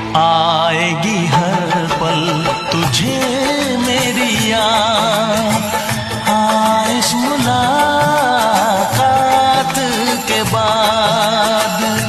आएगी हर पल तुझे मेरी याद, हाँ इस मुलाकात के बाद।